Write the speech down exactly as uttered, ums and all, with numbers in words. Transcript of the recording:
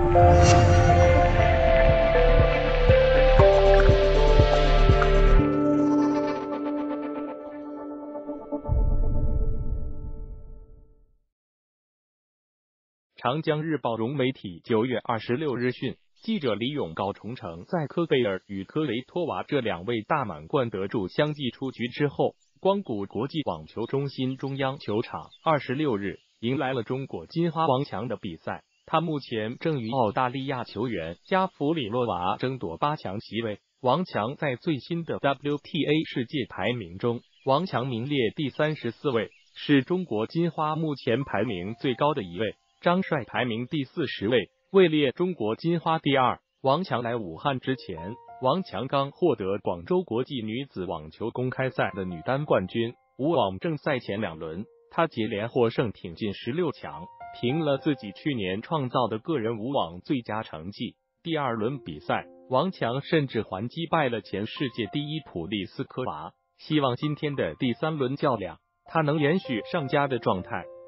长江日报融媒体九月二十六日讯，记者李勇、高崇成在科贝尔与科维托娃这两位大满贯得主相继出局之后，光谷国际网球中心中央球场二十六日迎来了中国金花王强的比赛。他目前正与澳大利亚球员加弗里洛娃争夺八强席位。王强在最新的 W T A 世界排名中，王强名列第三十四位，是中国金花目前排名最高的一位。张帅排名第四十位，位列中国金花第二。王强来武汉之前，王强刚获得广州国际女子网球公开赛的女单冠军。舞网正赛前两轮，她接连获胜，挺进十六强，平了自己去年创造的个人舞网最佳成绩。第二轮比赛，王强甚至还击败了前世界第一普利斯科娃。希望今天的第三轮较量，他能延续上佳的状态。